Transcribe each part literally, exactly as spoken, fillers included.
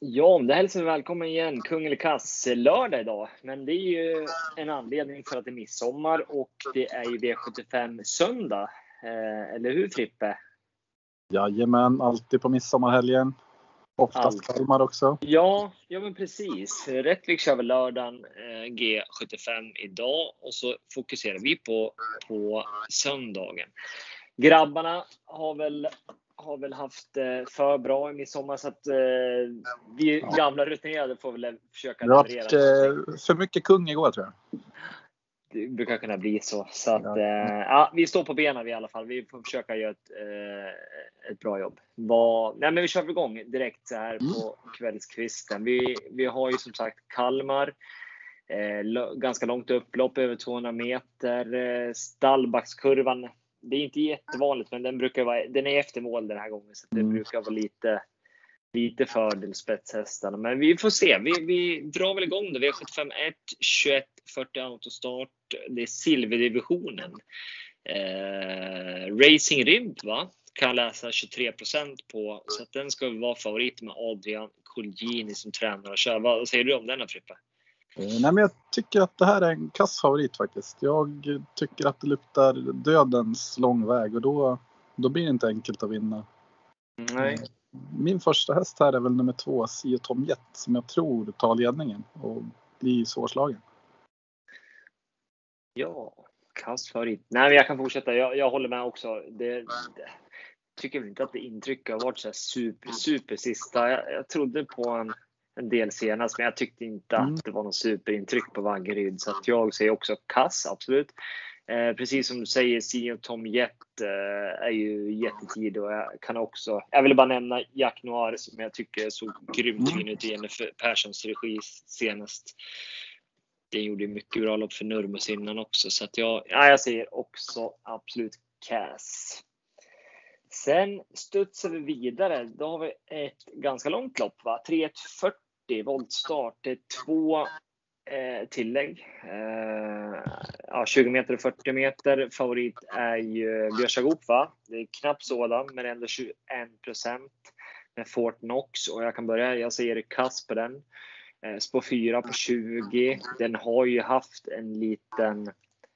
Ja, det hälsar vi välkommen igen. Kung eller kass lördag idag. Men det är ju en anledning för att det är midsommar och det är ju V sjuttiofem söndag. Eh, eller hur Frippe? Jajamän, alltid på midsommarhelgen. Oftast Kalmar också. Ja, ja men precis. Rättvik kör väl lördagen eh, G sjuttiofem idag och så fokuserar vi på, på söndagen. Grabbarna har väl har väl haft eh, för bra i midsommar så att eh, vi ja. gamla rutinerade får väl försöka leverera. Det har varit eh, för mycket kung igår tror jag. Det brukar kunna bli så. Så att, ja. Eh, ja, vi står på benen i alla fall. Vi får försöka göra ett, eh, ett bra jobb. Var, nej, men vi kör igång direkt så här på kvällskvisten. Vi, vi har ju som sagt Kalmar. Eh, ganska långt upplopp, över tvåhundra meter. Eh, Stallbackskurvan. Det är inte jättevanligt, men den brukar vara, den är efter mål den här gången. Så det mm. brukar vara lite, lite fördel spetshästarna. Men vi får se. Vi, vi drar väl igång det. V sjuttiofem ett, tjugoett, fyrtio autostart. Det är silverdivisionen. Eh, Racing Rimp va? Kan läsa tjugotre procent på. Så att den ska vara favorit med Adrian Colgjini som tränare och kör. Vad säger du om denna Frippe? Nej, men jag tycker att det här är en kass favorit faktiskt. Jag tycker att det luktar dödens lång väg och då, då blir det inte enkelt att vinna. Nej. Min första häst här är väl nummer två, Sio Tom Jet, som jag tror tar ledningen och blir svårslagen. Ja, kass favorit. Nej, men jag kan fortsätta. Jag, jag håller med också. Det, det tycker väl inte att det intryck har varit så här super, super sista. Jag, jag trodde på en en del senast, men jag tyckte inte att det var någon superintryck på Vaggeryd, så att jag säger också kass, absolut. Eh, precis som du säger, Sio Tom Jet eh, är ju jättetid och jag kan också, jag vill bara nämna Jack Noir som jag tycker såg grymt fin ut i Jennifer Perssons regi senast. Det gjorde mycket bra lopp för Nurmos innan också, så att jag, ja, jag säger också absolut kass. Sen studsar vi vidare. Då har vi ett ganska långt lopp va? tre ett fyrtio voltstart. Det är två eh, tillägg. Eh, ja, tjugo meter och fyrtio meter. Favorit är ju Björsagop va? Det är knappt sådan men ändå tjugoen procent med Fort Knox. Och jag kan börja, jag säger kass på den. Eh, spår fyra på tjugo. Den har ju haft en liten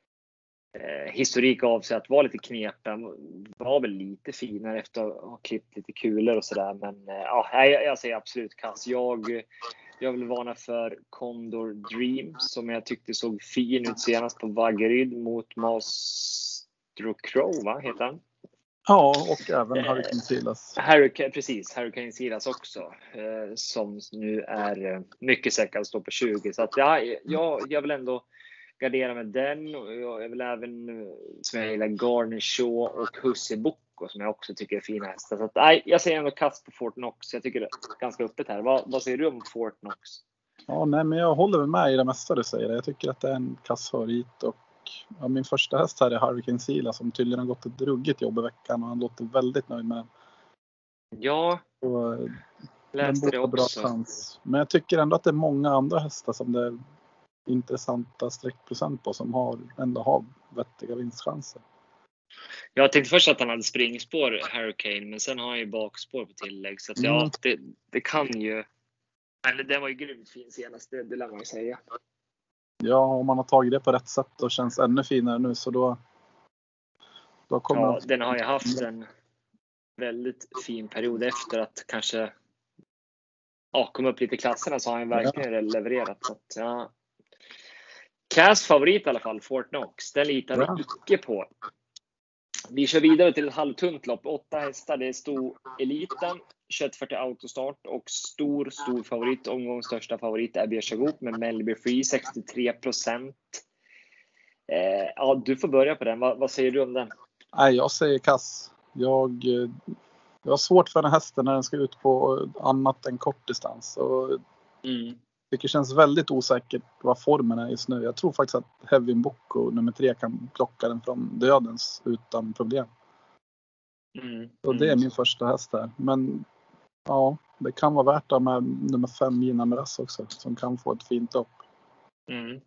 Eh, historik av sig att vara lite knepen, var väl lite finare efter att ha klippt lite kulor och sådär, men eh, ja, jag, jag säger absolut kass. Jag, jag vill varna för Condor Dream som jag tyckte såg fin ut senast på Vaggeryd mot Master Crow va, heter han? Ja, och även Hurricane Silas. Hurricane, precis, Hurricane Silas också. Eh, som nu är eh, mycket säker att stå på tjugo. Så att ja, jag, jag vill ändå gardera med den. Och jag vill även, som jag gillar, Garnishaw och Hussebocco som jag också tycker är fina hästar. Så att, nej, jag säger ändå kast på Fort Knox. Jag tycker det är ganska öppet här. Vad, vad säger du om Fort Knox? Ja, nej, men jag håller med i det mesta du säger. Jag tycker att det är en kassfavorit och ja, min första häst här är Hurricane Silas som tydligen har gått ett ruggigt jobb i veckan och han låter väldigt nöjd med. Ja, och, läste det också. Bra chans. Men jag tycker ändå att det är många andra hästar som det är intressanta streckprocent på som har ändå har vettiga vinstchanser. Jag tänkte först att han hade springspår Hurricane, men sen har han ju bakspår på tillägg så att ja, mm. det, det kan ju, eller det var ju grymt fin senast, det, det lär man ju säga. Ja, om man har tagit det på rätt sätt och känns ännu finare nu så då då kommer ja, den har ju haft en väldigt fin period efter att kanske ja, komma upp lite i klasserna, så har han verkligen ja. levererat så att ja. Cass favorit i alla fall, Fort Knox. Den litar vi ja. icke på. Vi kör vidare till ett halvtunt lopp. Åtta hästar, det är stor eliten. tjugoett fyrtio autostart och stor, stor favorit. Omgångens största favorit är Björsagop med Melby Free, sextiotre procent. Eh, ja, du får börja på den. Va, vad säger du om den? Nej, jag säger kass. Jag, jag har svårt för den här hästen när den ska ut på annat än kortdistans. Och mm. det känns väldigt osäkert vad formen är just nu. Jag tror faktiskt att Heavy Bocco nummer tre kan plocka den från dödens utan problem. Mm. Så det är min första häst här. Men ja, det kan vara värt det med nummer fem Gina Meras också. Som kan få ett fint lopp. Mm.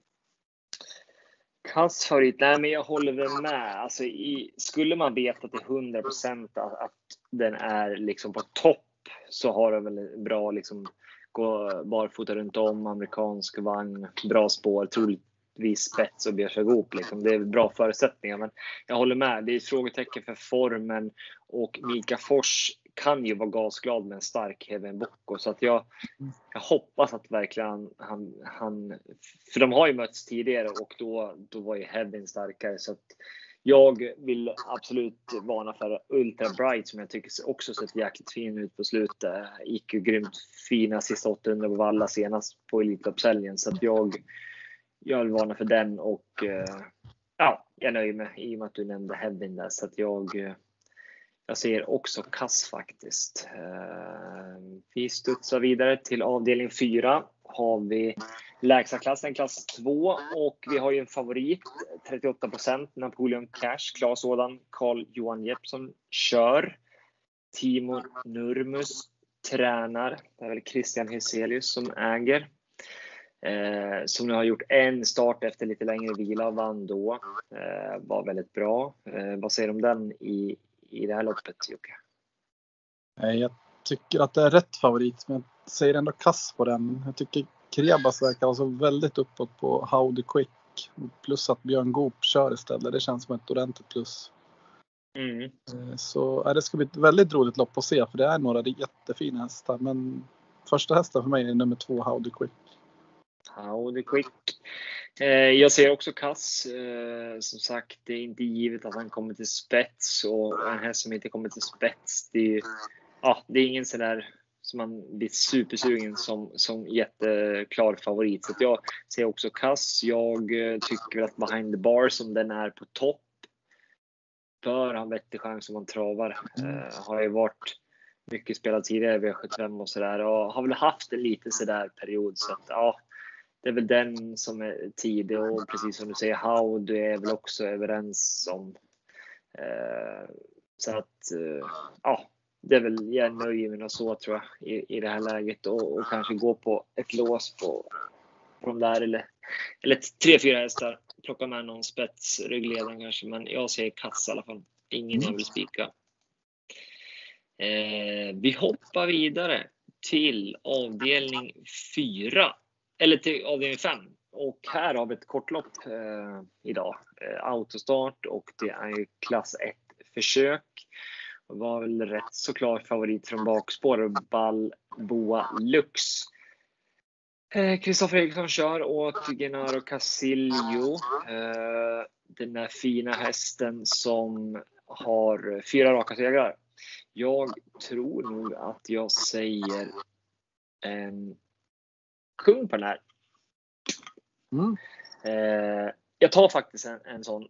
Kass favorit, nej men jag håller väl med. Alltså i, skulle man veta till hundra procent att, att den är liksom på topp, så har den väl en bra liksom gå barfota runt om, amerikansk vagn, bra spår, troligtvis spets och Bjärsagop. Liksom. Det är bra förutsättningar, men jag håller med. Det är ett frågetecken för formen, och Mika Fors kan ju vara gasglad med en stark Heaven Bocco, så att jag, jag hoppas att verkligen han, han, för de har ju mötts tidigare och då, då var ju Heaven starkare, så att jag vill absolut varna för Ultra Bright, som jag tycker också sett jäkligt fin ut på slutet. Gick ju grymt fina sista åttahundra på Valla senast på Elitloppshelgen, så att jag, jag vill varna för den, och ja, jag nöjer mig i och med att du nämnde Heaven där, så att jag Jag ser också kass faktiskt. Vi studsar vidare till avdelning fyra. Har vi lägsta klassen, klass två. Och vi har ju en favorit, trettioåtta procent, Napoleon Cash. Klar sådan, Carl Johan Jeppsson kör. Timo Nurmus tränar. Det är väl Christian Heselius som äger. Eh, som nu har gjort en start efter lite längre vila, vann då. Eh, var väldigt bra. Eh, vad säger du om den i i det här loppet, Jocke? Jag tycker att det är rätt favorit, men jag säger ändå kass på den. Jag tycker Krebas verkar alltså väldigt uppåt på Howdy Quick, plus att Björn Goop kör istället. Det känns som ett ordentligt plus. Mm. Så ja, det ska bli ett väldigt roligt lopp att se, för det är några jättefina hästar, men första hästen för mig är nummer två, Howdy Quick. Howdy Quick. Eh, jag ser också kass. Eh, som sagt, det är inte givet att han kommer till spets, och en häst som inte kommer till spets, det är ju, ja, det är ingen sån där som man blir supersugen som, som jätteklar favorit. Så att jag ser också kass. Jag eh, tycker att Behind the Bar, som den är på topp, bör ha en vettig chans om man travar. Eh, har ju varit mycket spelat tidigare V sjuttiofem och sådär, och har väl haft en lite sådär period, så att ja, det är väl den som är tidig, och precis som du säger, Howdy är väl också överens om. Eh, så att eh, ja, det är väl, jag nöjer mig och så, tror jag, i, i det här läget, och, och kanske gå på ett lås på, på de där, eller, eller tre, fyra hästar, plocka med någon spetsryggledare kanske, men jag ser kass i alla fall, ingen jag vill spika. Eh, vi hoppar vidare till avdelning fyra. Eller till avdelning fem. Och här har vi ett kortlopp eh, idag. Eh, autostart, och det är ju klass ett försök. Det var väl rätt såklart favorit från bakspår, Balboa Lux. Kristoffer eh, Eriksson kör åt Gennaro Casillo. Eh, den där fina hästen som har fyra raka segrar. Jag tror nog att jag säger en kung på den här. Mm. Eh, jag tar faktiskt en, en sån.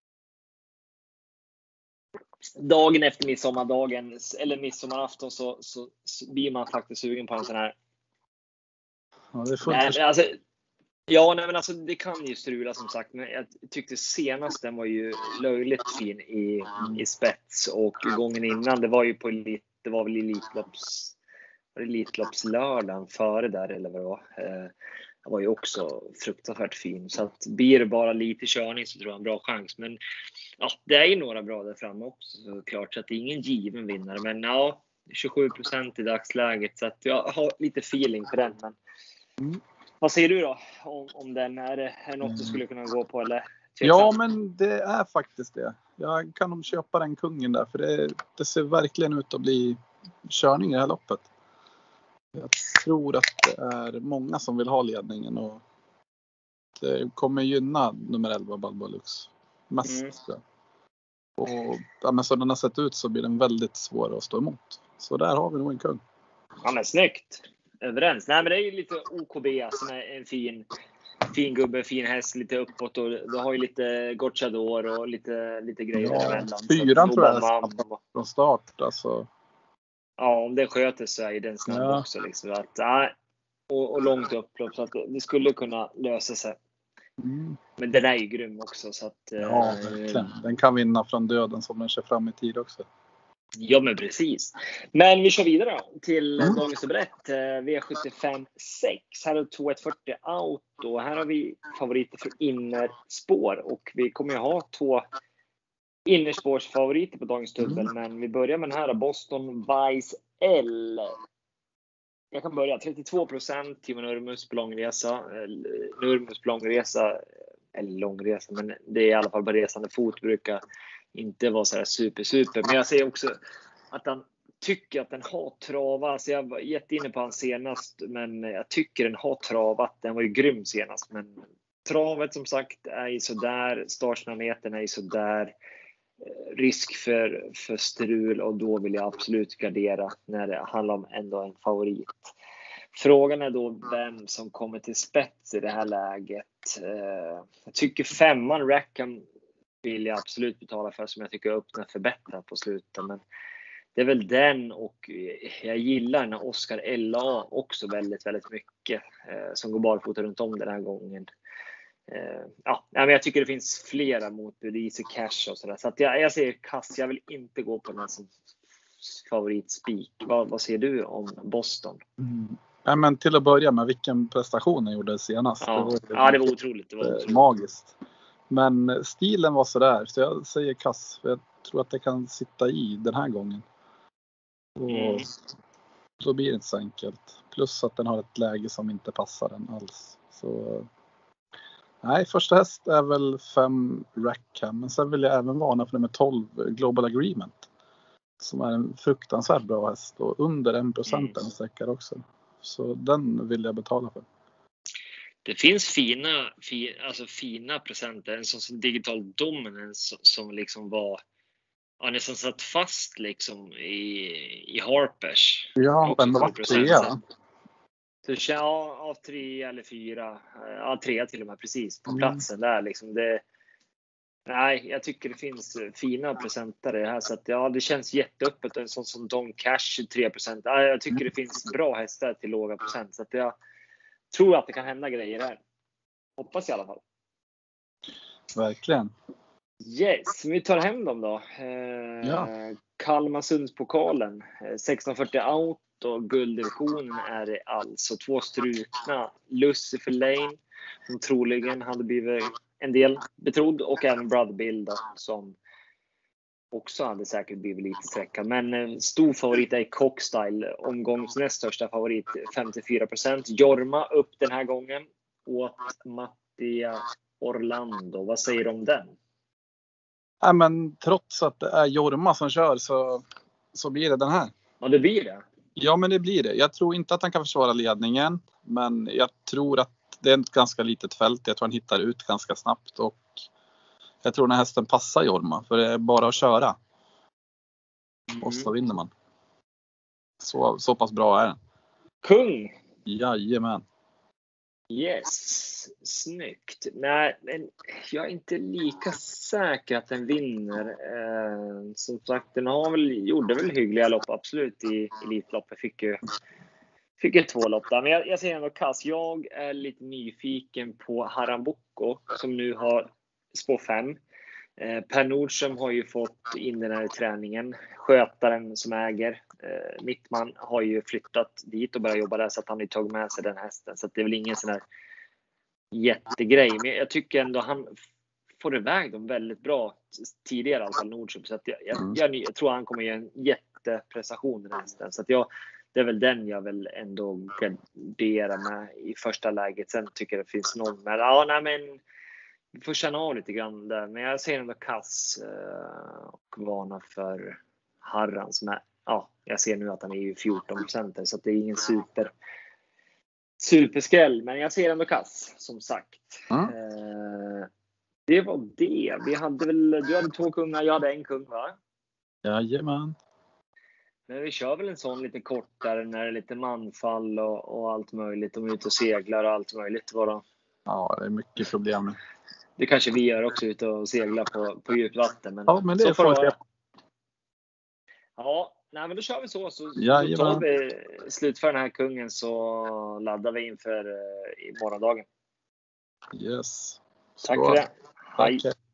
Dagen efter midsommardagen, eller midsommarafton, så, så, så blir man faktiskt sugen på en sån här. Ja, det får nej, inte... men alltså, ja, nej, men alltså, det kan ju strula som sagt, men jag tyckte senast den var ju löjligt fin i, i spets, och gången innan, det var ju på elit, det var väl Elitlopps Elitloppslördagen före där, eller vad det var. Eh, det var ju också fruktansvärt fin, så att blir det bara lite körning så tror jag en bra chans, men ja, det är ju några bra där framme också, så klart, så att det är ingen given vinnare, men ja, tjugosju procent i dagsläget, så att jag har lite feeling för den. Men mm. Vad säger du då om, om den? Är det, är det något du skulle kunna gå på, eller? Ja, men det är faktiskt det. Jag kan nog köpa den kungen där, för det, det ser verkligen ut att bli körning i det här loppet. Jag tror att det är många som vill ha ledningen, och det kommer gynna nummer elva Balboa Lux mest. Mm. Och ja, men så den har sett ut så blir den väldigt svår att stå emot. Så där har vi nog en kung. Ja, men snyggt. Överens. Nej, men det är ju lite O K B som är en fin, fin gubbe, fin häst, lite uppåt, och du har ju lite Gocciador och lite, lite grejer ja, däremellan. Fyran tror jag är från start. Alltså. Ja, om det sköter så är den snabb ja. också. Liksom, att, ja, och, och långt upplopp, så att det skulle kunna lösa sig. Mm. Men den är ju grym också. Så att, ja, verkligen. Den kan vinna från döden som den kör fram i tid också. Ja, men precis. Men vi kör vidare då, till mm. dagens brett. V sjuttiofem sex. Här har två ett fyrtio auto. Här har vi favoriter för innerspår. Och vi kommer ju ha två innerspårsfavoriter på dagens dubbel. Mm. Men vi börjar med den här, Boston Vice L. Jag kan börja. trettiotvå procent Timo Nurmos på långresa. Nurmos på långresa, eller långresa, men det är i alla fall på resande fot, brukar inte vara så här super super. Men jag ser också att han tycker att den har travat. Alltså jag var jätteinne på han senast, men jag tycker den har travat. Den var ju grym senast, men travet som sagt är ju sådär. Startsnabheten är ju sådär. Risk för, för strul, och då vill jag absolut gardera när det handlar om ändå en favorit. Frågan är då vem som kommer till spets i det här läget. Jag tycker femman Rackham vill jag absolut betala för, som jag tycker öppnar förbättrat på slutet. Men det är väl den, och jag gillar när Oscar L A också väldigt, väldigt mycket, som går barfota runt om den här gången. Ja, men jag tycker det finns flera motbud, Easy Cash och sådär. Så att jag, jag säger kass, jag vill inte gå på den här som favoritspik. Vad, vad ser du om Boston? Mm. Ja, men till att börja med, vilken prestation han gjorde senast. Ja, det var, ja, det var otroligt. Det var otroligt. Magiskt. Men stilen var sådär, så jag säger kass. För jag tror att det kan sitta i den här gången. Och mm. då blir det inte så enkelt. Plus att den har ett läge som inte passar den alls. Så nej, första häst är väl fem Rackham. Men sen vill jag även varna för nummer tolv Global Agreement. Som är en fruktansvärt bra häst. Och under en procent mm. säkert också. Så den vill jag betala för. Det finns fina, fi, alltså fina presenter. En sån som Digital Dominance som liksom var, ja, nästan satt fast liksom i, i Harpers. Ja, den var trea. Så ja, av tre eller fyra, ja, tre till och med precis på platsen där liksom. Det, nej, jag tycker det finns fina presenter i det här, så att ja, det känns jätteöppet. En sån som Don Cash tre procent. Ja, jag tycker det finns bra hästar till låga procent, så att jag tror att det kan hända grejer här. Hoppas i alla fall. Verkligen. Yes, vi tar hem dem då. Eh, ja. Kalmarsundspokalen, sexton fyrtio out. Och gulddivisionen är det alltså två strukna. Lucifer Lane, som troligen hade blivit en del betrodd, och även Brother Bill då, som också hade säkert blivit lite sträcka. Men en stor favorit är Cockstyle, omgångs näst största favorit, femtiofyra procent. Jorma upp den här gången åt Mattia Orlando. Vad säger du om den? Ja, men trots att det är Jorma som kör så, så blir det den här. Ja, det blir det. Ja, men det blir det. Jag tror inte att han kan försvara ledningen. Men jag tror att det är ett ganska litet fält. Jag tror han hittar ut ganska snabbt. Och jag tror den här hästen passar Jorma. För det är bara att köra. Mm. Och så vinner man. Så, så pass bra är den. Kung! Jajamän. Yes, snyggt. Nej, men jag är inte lika säker att den vinner. Eh, som sagt, den har väl, gjorde väl hyggliga lopp absolut i Elitloppet. Fick ju, fick ju två lopp där. Men jag, jag säger ändå kass. Jag är lite nyfiken på Haramboko som nu har spår fem. Eh, Per Nordström har ju fått in den här i träningen. Skötaren som äger eh, Mittman har ju flyttat dit och börjat jobba där, så att han har tagit med sig den hästen. Så att det är väl ingen sån här jättegrej. Men jag tycker ändå han får iväg dem väldigt bra tidigare, i alla fall Nordström. Så att jag, jag, jag, jag tror han kommer ge en jätteprestation den här hästen. Så att jag, det är väl den jag väl ändå gardera med i första läget. Sen tycker jag det finns någon. Men ja, nej men vi får känna av lite grann där. Men jag ser ändå kass och varna för Harran som är, ja, jag ser nu att han är ju fjorton procent, så att det är ingen super superskräll, men jag ser ändå kass som sagt. Mm. Eh, det var det. Vi hade väl, du hade två kungar, jag hade en kung, va? Jajamän. Men vi kör väl en sån lite kortare när det är lite manfall och, och allt möjligt. De är ute och seglar och allt möjligt. Bara. Ja, det är mycket problem. Det kanske vi gör också, ute och segla på, på djupt vatten. Men, ja, men det så får det. Ja, nej, men då kör vi så. Så, ja, så tar vi slut för den här kungen, så laddar vi inför uh, i morgondagen. Yes. Tack för det. Hej. Tack.